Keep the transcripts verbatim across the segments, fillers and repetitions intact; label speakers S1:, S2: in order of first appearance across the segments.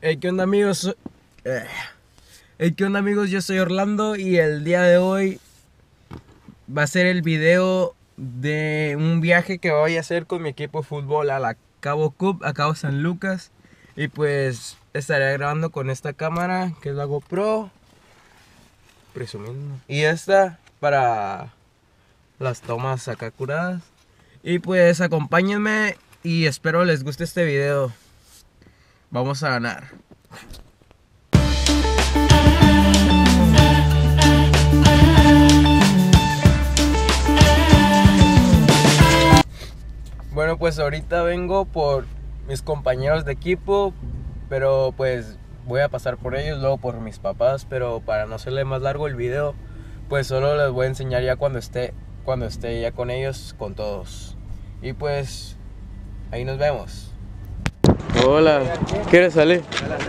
S1: Hey, ¿qué onda, amigos? So- eh. Hey, ¿qué onda, amigos? Yo soy Orlando y el día de hoy va a ser el video de un viaje que voy a hacer con mi equipo de fútbol a la Cabo Cup, a Cabo San Lucas. Y pues estaré grabando con esta cámara, que es la GoPro, presumiendo. Y esta para las tomas acá curadas. Y pues acompáñenme y espero les guste este video. Vamos a ganar. Bueno, pues ahorita vengo por mis compañeros de equipo, pero pues voy a pasar por ellos, luego por mis papás, pero para no hacerle más largo el video, pues solo les voy a enseñar ya cuando esté, cuando esté ya con ellos, con todos. Y pues ahí nos vemos. Hola, ¿quieres salir?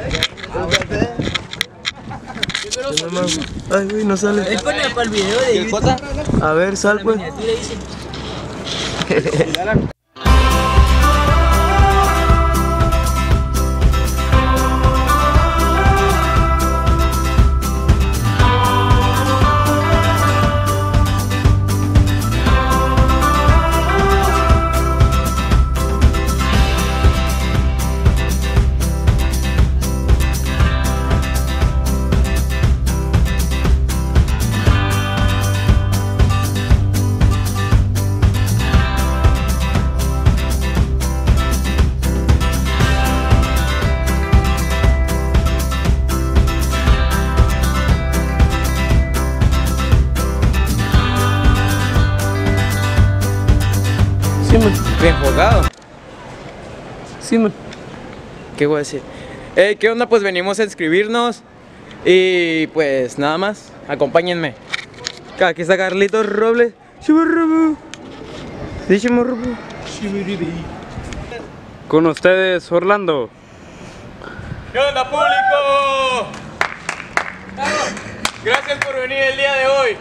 S1: Ay, güey, no sale.
S2: Es para el video de YouTube.
S1: A ver, sal pues. Bien enfocado. Sí, man. ¿Qué voy a decir? Hey, ¿qué onda? Pues venimos a inscribirnos. Y pues nada más, acompáñenme. Aquí está Carlitos Robles.
S3: Con ustedes, Orlando.
S1: ¿Qué onda, público? Gracias por venir el día de hoy.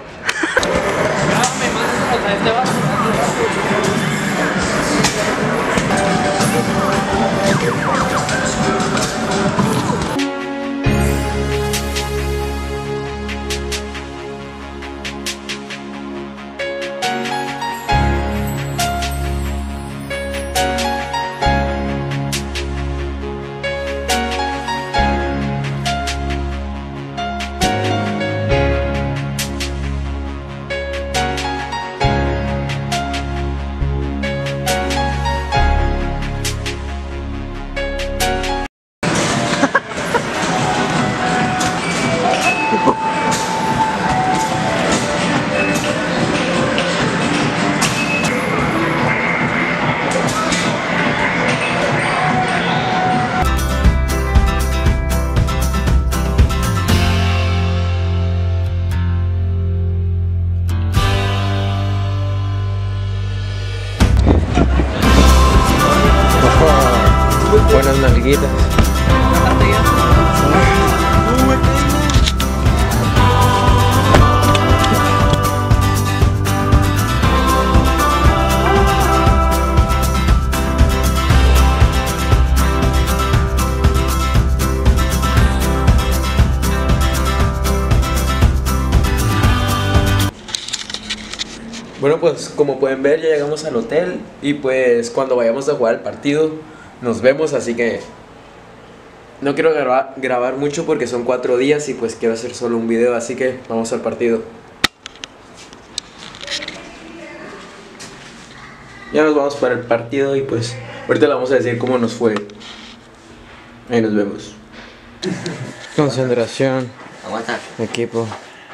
S1: Buenas nalguitas. Bueno, pues como pueden ver ya llegamos al hotel y pues cuando vayamos a jugar el partido nos vemos, así que no quiero grabar, grabar mucho porque son cuatro días y pues quiero hacer solo un video, así que vamos al partido. Ya nos vamos para el partido y pues ahorita le vamos a decir cómo nos fue. Ahí nos vemos. Concentración.
S2: Aguanta.
S1: Equipo.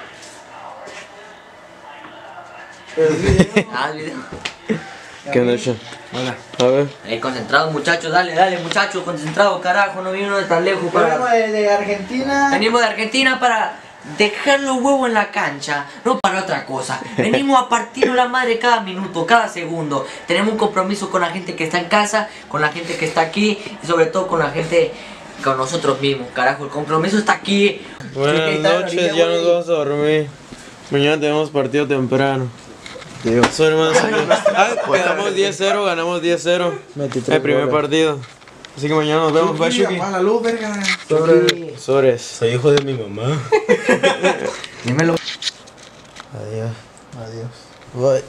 S2: Ah, el video.
S1: ¿Qué onda, Sean?
S4: Hola.
S1: A ver.
S2: Eh, concentrados, muchachos, dale, dale, muchachos, concentrados, carajo, no vino de tan lejos para...
S4: Venimos de, de Argentina.
S2: Venimos de Argentina para dejar los huevos en la cancha, no para otra cosa. Venimos a partirnos la madre cada minuto, cada segundo. Tenemos un compromiso con la gente que está en casa, con la gente que está aquí y sobre todo con la gente, con nosotros mismos, carajo. El compromiso está aquí.
S1: Buenas noches, ya nos vamos a dormir. Mañana tenemos partido temprano. Digo, soy hermano. Ah, quedamos diez cero, ganamos diez cero. El primer partido. Así que mañana nos vemos, bye, Shuki.
S4: Apaga la luz, verga.
S1: Sobres. Sobres.
S4: Soy hijo de mi mamá.
S2: Dímelo.
S4: Adiós. Adiós. Bye.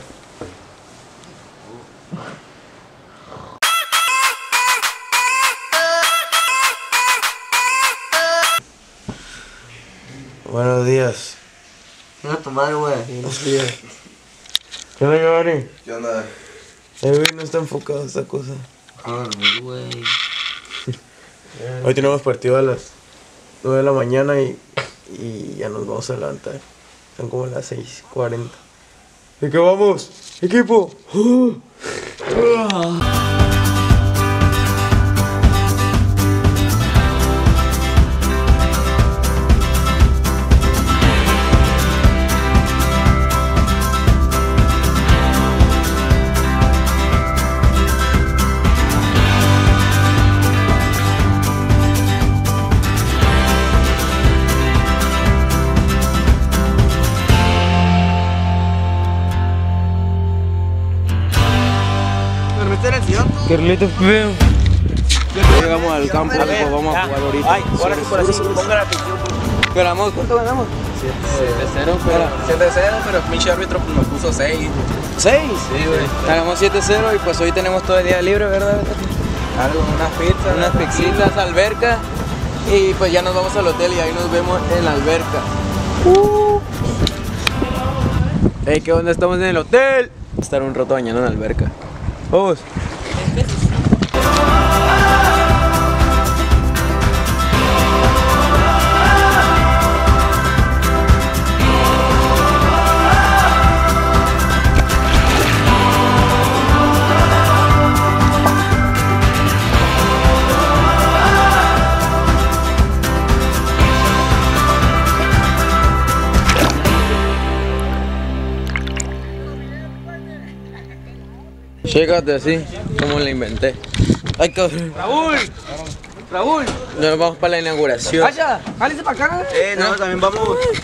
S4: Buenos días.
S2: Mira tu madre, güey.
S4: Buenos días.
S1: ¿Qué onda, Giovanni?
S4: ¿Qué onda?
S1: Eh, güey, no está enfocado esta cosa.
S2: Ah, güey.
S1: Hoy tenemos partido a las nueve de la mañana y, y ya nos vamos a levantar. Son como las seis cuarenta. ¿De qué vamos? ¡Equipo! Carlito feo.
S3: Ya llegamos al campo, pues vamos a jugar ahorita.
S1: Ay, ahora sí por así, ponga la atención.
S3: Esperamos, ¿cuánto ganamos?
S1: siete cero, pero siete cero, pero el pinche árbitro nos puso seis.
S3: ¿seis?
S1: Sí, güey.
S3: Ganamos siete cero y pues hoy tenemos todo el día libre, ¿verdad?
S1: Algo, unas pizzas,
S3: Unas pixitas, alberca y pues ya nos vamos al hotel y ahí nos vemos en la alberca. Uh. Hey, ¿qué onda? Estamos en el hotel. Vamos a estar un rato bañando en la alberca. Vamos. Chécate así, como la inventé. Ay, cabrón.
S1: Raúl, Raúl.
S3: Nos vamos para la inauguración.
S1: Vaya, jálese para acá.
S4: Eh, no, también vamos.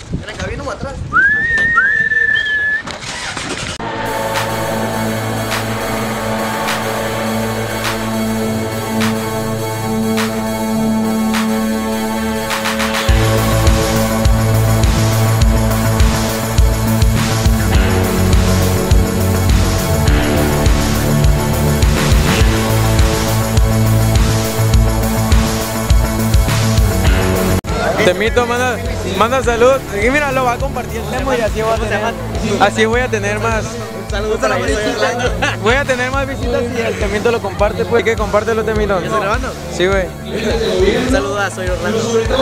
S3: Temito, manda, manda salud. Y mira, lo va a compartir el Temo y así voy a tener, así voy a tener más.
S4: Saludos para la
S3: Voy a tener más visitas y el Temito lo comparte, pues. ¿Qué? Compártelo, Temito.
S4: ¿Estás grabando?
S3: Sí, güey.
S4: Un saludo a Soy Orlando.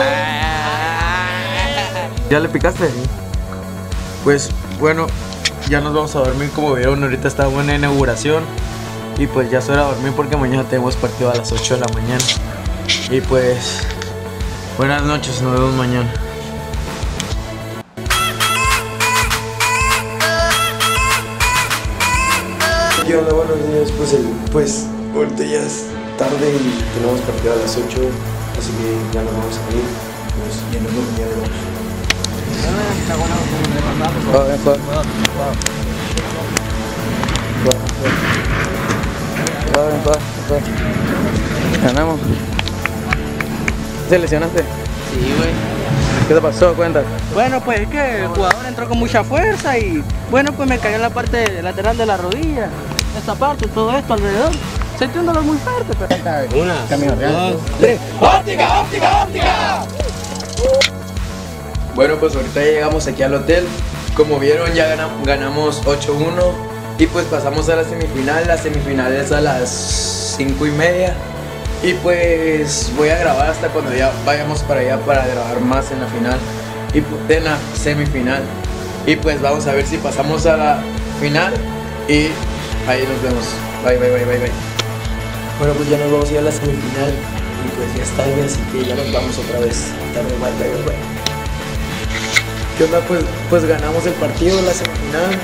S1: ¿Ya le picaste? Pues bueno, ya nos vamos a dormir. Como vieron, ahorita está buena inauguración. Y pues ya es hora de dormir porque mañana tenemos partido a las ocho de la mañana. Y pues buenas noches, nos vemos mañana.
S5: ¿Qué onda? Buenos días. Pues, el, pues ahorita ya es tarde y tenemos partido a las ocho, así que ya nos vamos a ir. Pues, y nos vemos mañana.
S3: Ganamos. ¿Te lesionaste?
S2: Sí, güey.
S3: ¿Qué te pasó? Cuenta.
S6: Bueno, pues es que el jugador entró con mucha fuerza y bueno, pues me cayó en la parte lateral de la rodilla. Esta parte, todo esto alrededor. Sentí un dolor muy fuerte, pero...
S4: Una,
S6: dos, tres. ¡Óptica, óptica, óptica!
S3: Bueno, pues ahorita ya llegamos aquí al hotel. Como vieron, ya ganamos, ganamos ocho uno y pues pasamos a la semifinal. La semifinal es a las cinco y media. Y pues voy a grabar hasta cuando ya vayamos para allá para grabar más en la final y pu- en la semifinal. Y pues vamos a ver si pasamos a la final y ahí nos vemos. Bye, bye, bye, bye, bye.
S5: Bueno, pues ya nos vamos a ir a la semifinal y pues ya es tarde, así que ya nos vamos otra vez. Tarde, bye, bye, bye.
S1: ¿Qué onda? Pues, pues ganamos el partido, la semifinal.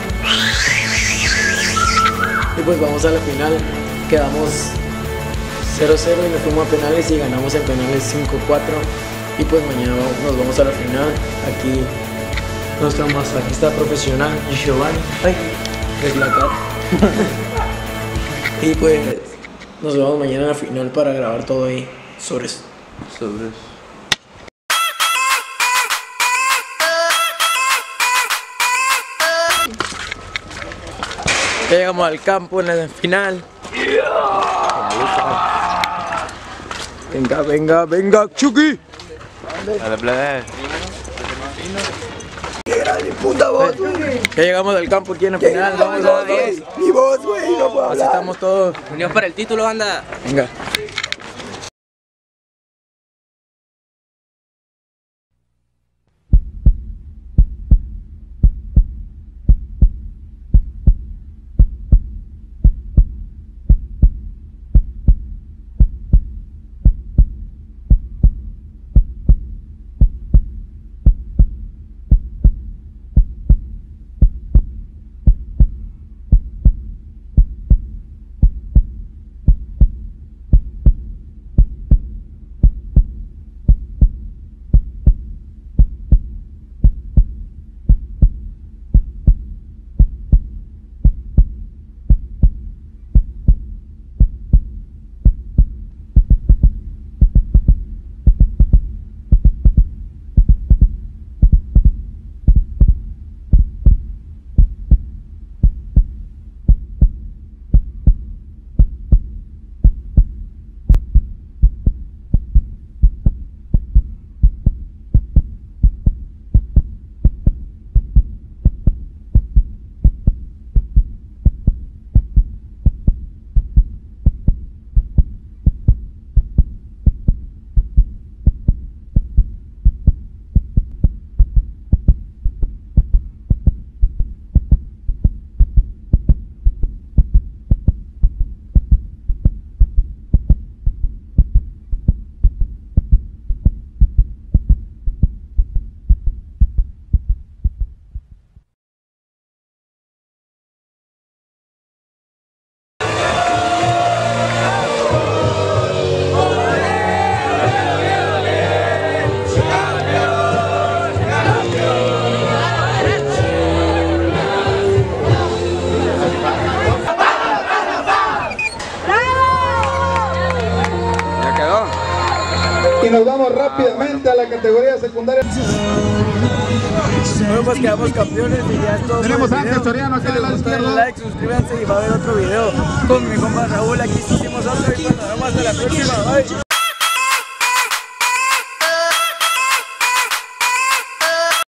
S1: Y pues vamos a la final. Quedamos cero cero y nos fuimos a penales y ganamos en penales cinco cuatro. Y pues mañana nos vamos a la final. Aquí nuestro masajista profesional, Giovanni. Ay, es la cara. Y pues
S5: Nos vemos mañana en la final para grabar todo ahí. Sobres.
S3: Sobres. Ya llegamos al campo en la final. Venga, venga, venga, Chucky.
S4: Dale, plebe.
S5: Puta voz, güey.
S3: Ya llegamos al campo aquí en la final. Vamos, vamos, vamos.
S5: Mi voz, güey, no puedo
S3: Así
S5: hablar.
S3: estamos todos.
S6: Unión para el título, banda.
S3: Venga.
S7: Y nos vamos rápidamente a la categoría secundaria.
S3: Bueno, pues quedamos campeones y ya es todo.
S7: Tenemos
S3: el
S7: a Ángel
S3: video.
S7: Soriano acá
S3: Si les
S7: del lado
S3: gustó, denle
S7: izquierdo.
S3: like, suscríbanse y va a haber otro video con mi compa Raúl. Aquí hicimos otro y pues nos vemos hasta la próxima. Bye.